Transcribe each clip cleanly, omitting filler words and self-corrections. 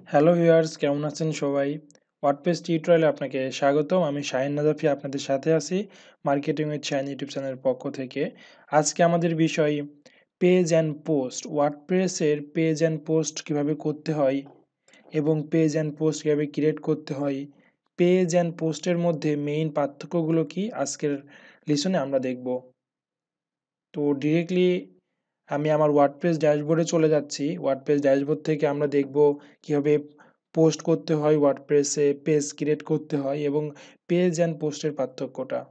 Hello viewers, কেমন আছেন সবাই? ওয়ার্ডপ্রেস টিউটোরিয়ালে আপনাকে স্বাগতম। আমি শাহিন নাদাফি আপনাদের সাথে আছি মার্কেটিং উইথ শাহিন ইউটিউব চ্যানেলের পক্ষ থেকে। আজকে আমাদের বিষয় পেজ অ্যান্ড পোস্ট। ওয়ার্ডপ্রেসের পেজ অ্যান্ড পোস্ট কীভাবে করতে হয় এবং পেজ অ্যান্ড পোস্ট কীভাবে ক্রিয়েট করতে হয়, পেজ অ্যান্ড পোস্টের মধ্যে মেইন পার্থক্যগুলো কী, আজকের লিসনে আমরা দেখব। তো ডিরেক্টলি আমি আমার ওয়ার্ডপ্রেস ড্যাশবোর্ডে চলে যাচ্ছি। ওয়ার্ডপ্রেস ড্যাশবোর্ড থেকে আমরা দেখব কীভাবে পোস্ট করতে হয়, ওয়ার্ডপ্রেসে পেজ ক্রিয়েট করতে হয় এবং পেজ অ্যান্ড পোস্টের পার্থক্যটা।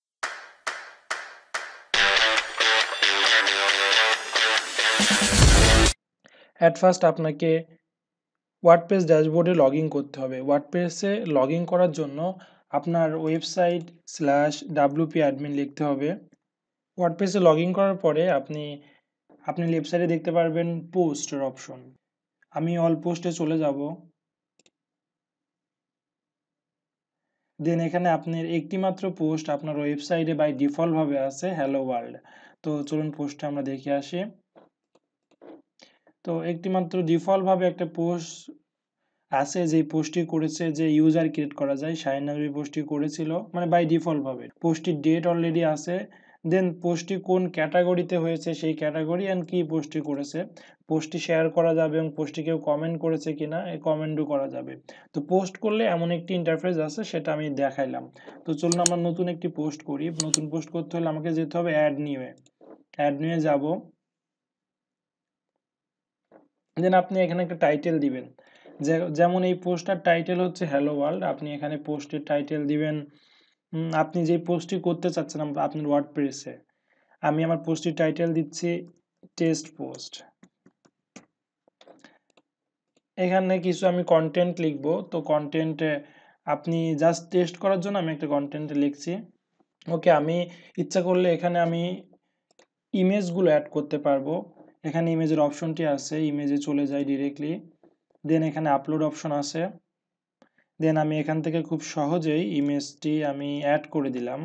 অ্যাট ফার্স্ট আপনাকে ওয়ার্ডপ্রেস ড্যাশবোর্ডে লগ ইন করতে হবে। ওয়ার্ডপ্রেসে লগ ইন করার জন্য আপনার ওয়েবসাইট /wp admin লিখতে হবে। ওয়ার্ডপ্রেসে লগ ইন করার পরে আপনি লেফট সাইডে দেখতে পারবেন পোস্টের অপশন। আমি অল পোস্টে চলে যাব। দেন এখানে আপনার একটি মাত্র পোস্ট আপনার ওয়েবসাইটে বাই ডিফল্ট ভাবে আছে, হ্যালো ওয়ার্ল্ড। তো চলুন পোস্টটা আমরা দেখে আসি। তো একটি মাত্র ডিফল্ট ভাবে একটা পোস্ট আছে, যে পোস্টটি করেছে যে ইউজার ক্রিয়েট করা যায়, শাহিন নাদবি পোস্টটি করেছিল, মানে বাই ডিফল্ট ভাবে পোস্টটির ডেট অলরেডি আছে। দেন পোস্টটি কোন ক্যাটাগরিতে হয়েছে সেই ক্যাটাগরি অ্যান্ড কি পোস্টটি করেছে, পোস্টটি শেয়ার করা যাবে এবং পোস্টটি কেউ কমেন্ট করেছে কিনা এই কমেন্টও করা যাবে। তো পোস্ট করলে এমন একটি ইন্টারফেস আছে, সেটা আমি দেখাইলাম। তো চলুন আমরা নতুন একটি পোস্ট করি। নতুন পোস্ট করতে হলে আমাকে যেতে হবে অ্যাড নিউয়ে যাব। দেন আপনি এখানে একটা টাইটেল দিবেন, যেমন এই পোস্টার টাইটেল হচ্ছে হ্যালো ওয়ার্ল্ড। আপনি এখানে পোস্টের টাইটেল দিবেন আপনি যে পোস্টটি করতে চাচ্ছেন আপনার ওয়ার্ডপ্রেসে। আমি আমার পোস্টটির টাইটেল দিচ্ছি টেস্ট পোস্ট। এখানে কিছু আমি কন্টেন্ট লিখব। তো কন্টেন্টে আপনি জাস্ট টেস্ট করার জন্য আমি একটা কন্টেন্ট লিখছি। ওকে, আমি ইচ্ছা করলে এখানে আমি ইমেজগুলো অ্যাড করতে পারবো। এখানে ইমেজের অপশনটি আছে, ইমেজে চলে যাই ডিরেক্টলি। দেন এখানে আপলোড অপশন আছে। দেন আমি এখান থেকে খুব সহজেই ইমেজটি আমি অ্যাড করে দিলাম।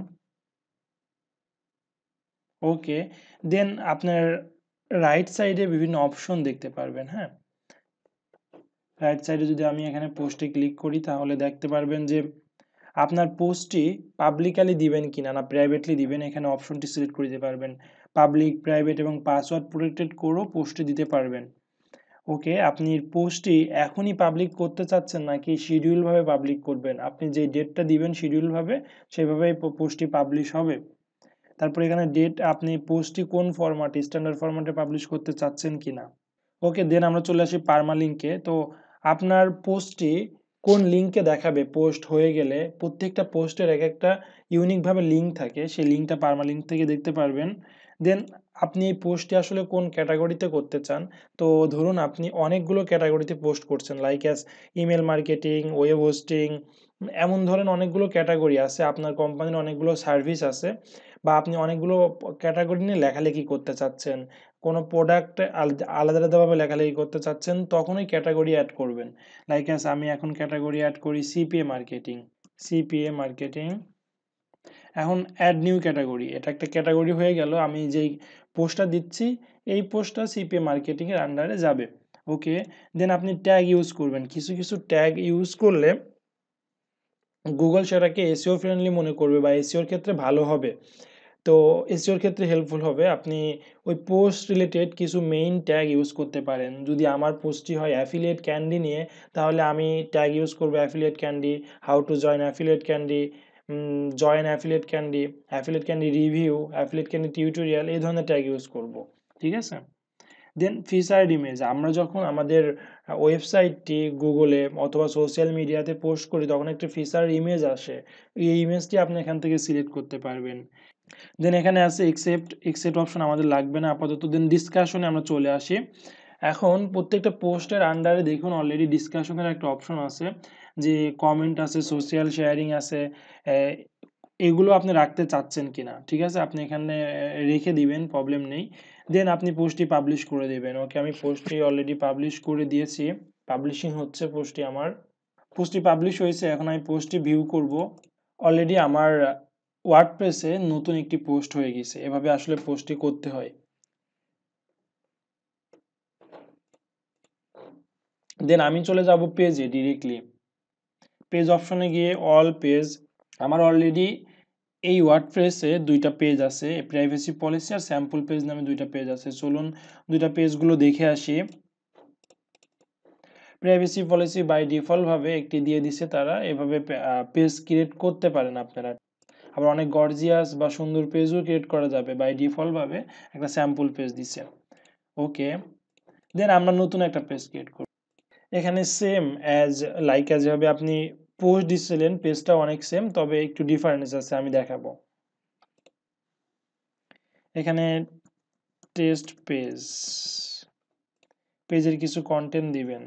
ওকে, দেন আপনার রাইট সাইডে বিভিন্ন অপশন দেখতে পারবেন। হ্যাঁ, রাইট সাইডে যদি আমি এখানে পোস্টে ক্লিক করি তাহলে দেখতে পারবেন যে আপনার পোস্টটি পাবলিকালি দিবেন কিনা না প্রাইভেটলি দিবেন, এখানে অপশনটি সিলেক্ট করে দিতে পারবেন। পাবলিক, প্রাইভেট এবং পাসওয়ার্ড প্রোটেক্টেড করেও পোস্টে দিতে পারবেন। ওকে, আপনি পোস্টটি এখনই পাবলিক করতে চাচ্ছেন নাকি শিডিউলভাবে পাবলিক করবেন, আপনি যে ডেটটা দিবেন শিডিউলভাবে সেভাবেই পোস্টটি পাবলিশ হবে। তারপর এখানে ডেট, আপনি পোস্টটি কোন ফরম্যাটে, স্ট্যান্ডার্ড ফরম্যাটে পাবলিশ করতে চাচ্ছেন কিনা। ওকে, দেন আমরা চলে আসি পারমালিঙ্কে। তো আপনার পোস্টটি কোন লিঙ্কে দেখাবে পোস্ট হয়ে গেলে, প্রত্যেকটা পোস্টের এক একটা ইউনিকভাবে লিঙ্ক থাকে, সেই লিঙ্কটা পারমালিঙ্ক থেকে দেখতে পারবেন। দেন আপনি এই পোস্টটি আসলে কোন ক্যাটাগরিতে করতে চান। তো ধরুন আপনি অনেকগুলো ক্যাটাগরিতে পোস্ট করছেন, like as email marketing, web hosting, এমন ধরেন অনেকগুলো ক্যাটাগরি আছে, আপনার কোম্পানির অনেকগুলো সার্ভিস আছে, বা আপনি অনেকগুলো ক্যাটাগরি নিয়ে লেখালেখি করতে চাচ্ছেন, কোনো প্রোডাক্ট আলাদা আলাদাভাবে লেখালেখি করতে চাচ্ছেন, তখন ওই ক্যাটাগরি অ্যাড করবেন। লাইক অ্যাজ আমি এখন ক্যাটাগরি অ্যাড করি সিপিএ মার্কেটিং। এখন অ্যাড নিউ ক্যাটাগরি, এটা একটা ক্যাটাগরি হয়ে গেল। আমি যেই পোস্টটা দিচ্ছি এই পোস্টটা সিপিএ মার্কেটিংয়ের আন্ডারে যাবে। ওকে, দেন আপনি ট্যাগ ইউজ করবেন। কিছু কিছু ট্যাগ ইউজ করলে গুগল সেটাকে এসইও ফ্রেন্ডলি মনে করবে বা এসইওর ক্ষেত্রে ভালো হবে। তো এসইওর ক্ষেত্রে হেল্পফুল হবে। আপনি ওই পোস্ট রিলেটেড কিছু মেইন ট্যাগ ইউজ করতে পারেন। যদি আমার পোস্টটি হয় অ্যাফিলিয়েট ক্যান্ডি নিয়ে, তাহলে আমি ট্যাগ ইউজ করবো affiliate candy, how to join affiliate candy, join affiliate candy review, affiliate candy tutorial, এই ধরনের ট্যাগ ইউজ করব। ঠিক আছে। দেন ফিচার্ড ইমেজ, আমরা যখন আমাদের ওয়েবসাইটটি গুগলে অথবা সোশ্যাল মিডিয়াতে পোস্ট করি তখন একটা ফিচার ইমেজ আসে, এই ইমেজটি আপনি এখান থেকে সিলেক্ট করতে পারবেন। দেন এখানে আছে একসেপ্ট অপশন আমাদের লাগবে না আপাতত। দেন ডিসকাশনে আমরা চলে আসি। এখন প্রত্যেকটা পোস্টের আন্ডারে দেখুন অলরেডি ডিসকাশনের একটা অপশন আছে, যে কমেন্ট আছে, সোশ্যাল শেয়ারিং আছে, এগুলো আপনি রাখতে চাচ্ছেন কিনা। ঠিক আছে, আপনি এখানে রেখে দিবেন, প্রবলেম নেই। দেন আপনি পোস্টটি পাবলিশ করে দেবেন। ওকে, আমি পোস্টটি অলরেডি পাবলিশ করে দিয়েছি, পাবলিশিং হচ্ছে পোস্টটি আমার। পোস্টটি পাবলিশ হয়েছে, এখন আমি পোস্টটি ভিউ করব। অলরেডি আমার ওয়ার্ডপ্রেসে নতুন একটি পোস্ট হয়ে গেছে। এভাবে আসলে পোস্টটি করতে হয়। দেন আমি চলে যাব পেজে ডিরেক্টলি। পেজ অপশনে গিয়ে অল পেজ, আমার অলরেডি এই ওয়ার্ডপ্রেসে দুইটা পেজ আছে, প্রাইভেসি পলিসি আর স্যাম্পল পেজ নামে দুইটা পেজ আছে। চলুন দুইটা পেজগুলো দেখে আসি। প্রাইভেসি পলিসি বাই ডিফল্ট ভাবে একটি দিয়ে দিছে তারা, এভাবে পেজ ক্রিয়েট করতে পারেন আপনারা। আবার অনেক গর্জিয়াস বা সুন্দর পেজও ক্রিয়েট করা যাবে, বাই ডিফল্ট ভাবে একটা স্যাম্পল পেজ দিছে। ওকে, দেন আমরা নতুন একটা পেজ ক্রিয়েট করব। এখানে সেম অ্যাজ যেভাবে আপনি পোস্ট দিছিলেন পেজটা অনেক সেম, তবে একটু ডিফারেন্স আছে, আমি দেখাবো। এখানে টেস্ট পেজ, পেজের কিছু কন্টেন্ট দিবেন,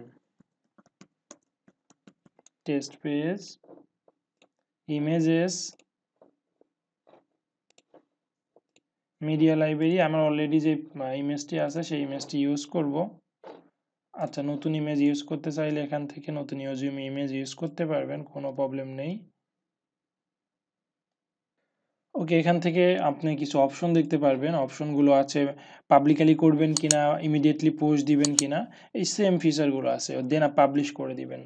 test page, images, media library. আমার অলরেডি যে ইমেজটি আছে সেই ইমেজটি ইউজ করব। আচ্ছা, নতুন ইমেজ ইউজ করতে চাইলে এখান থেকে নতুন ইমেজ ইউজ করতে পারবেন, কোনো প্রবলেম নেই। ওকে, এখান থেকে আপনি কিছু অপশন দেখতে পারবেন, অপশনগুলো আছে পাবলিকালি করবেন কিনা, ইমিডিয়েটলি পোস্ট দিবেন কিনা, এই সেম ফিচারগুলো আছে, দেন পাবলিশ করে দিবেন।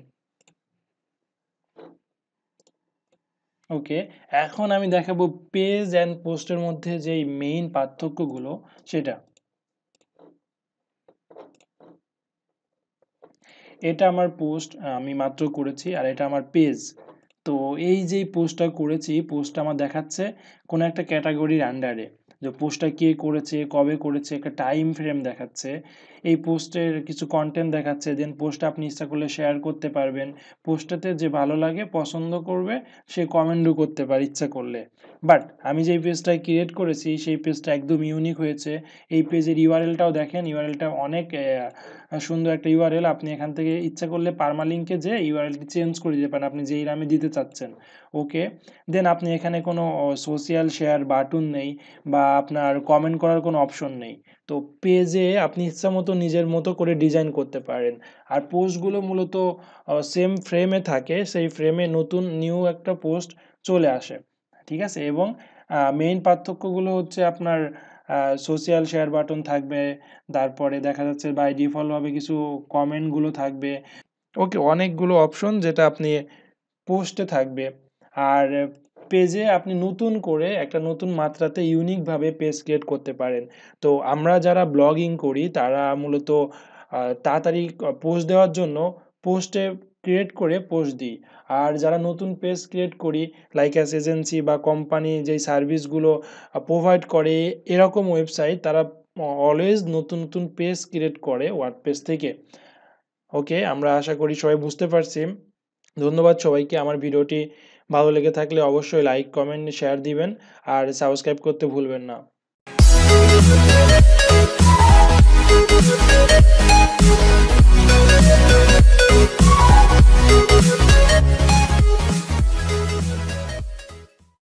ওকে, এখন আমি দেখাবো পেজ অ্যান্ড পোস্টের মধ্যে যেই মেইন পার্থক্যগুলো সেটা। এটা আমার পোস্ট, আমি মাত্র করেছি, আর এটা আমার পেজ। তো এই যে পোস্টটা করেছি, পোস্টটা আমার দেখাচ্ছে কোনো একটা ক্যাটাগরির আন্ডারে, যে পোস্টটা কে করেছে, কবে করেছে, একটা টাইম ফ্রেম দেখাচ্ছে, এই পোস্টের কিছু কন্টেন্ট দেখাচ্ছে, দেন পোস্টটা আপনি ইচ্ছা করলে শেয়ার করতে পারবেন, পোস্টটাতে যে ভালো লাগে পছন্দ করবে সে কমেন্টও করতে পারে ইচ্ছা করলে। বাট আমি যেই পেজটা ক্রিয়েট করেছি সেই পেজটা একদম ইউনিক হয়েছে। এই পেজের ইউআরএলটাও দেখেন, ইউআরএলটা অনেক সুন্দর একটা ইউআরএল। আপনি এখান থেকে ইচ্ছা করলে পার্মালিঙ্কে যে ইউআরএলটি চেঞ্জ করে দিতে পারেন আপনি যেই নামে দিতে চাচ্ছেন। ওকে, দেন আপনি এখানে কোনো সোশ্যাল শেয়ার বাটন নেই বা আপনার কমেন্ট করার কোনো অপশন নেই। তো পেজে আপনি ইচ্ছা মতো নিজের মতো করে ডিজাইন করতে পারেন। আর পোস্টগুলো মূলত সেম ফ্রেমে থাকে, সেই ফ্রেমে নতুন নিউ একটা পোস্ট চলে আসে, ঠিক আছে। এবং মেইন পার্থক্যগুলো হচ্ছে আপনার সোশ্যাল শেয়ার বাটন থাকবে, তারপরে দেখা যাচ্ছে বাই ডিফল্টভাবে কিছু কমেন্টগুলো থাকবে। ওকে, অনেকগুলো অপশন যেটা আপনি পোস্টে থাকবে। আর পেজে আপনি নতুন করে একটা নতুন মাত্রাতে ইউনিকভাবে পেজ ক্রিয়েট করতে পারেন। তো আমরা যারা ব্লগিং করি তারা মূলত তাড়াতাড়ি পোস্ট দেওয়ার জন্য পোস্টে ক্রিয়েট করে পোস্ট দিই। আর যারা নতুন পেজ ক্রিয়েট করি, লাইক অ্যাস এজেন্সি বা কোম্পানি যেই সার্ভিসগুলো প্রোভাইড করে এরকম ওয়েবসাইট, তারা অলওয়েজ নতুন নতুন পেজ ক্রিয়েট করে ওয়ার্ডপ্রেস থেকে। ওকে, আমরা আশা করি সবাই বুঝতে পারছি। ধন্যবাদ সবাইকে। আমার ভিডিওটি ভালো লেগে থাকলে অবশ্যই লাইক, কমেন্ট, শেয়ার দিবেন আর সাবস্ক্রাইব করতে ভুলবেন না।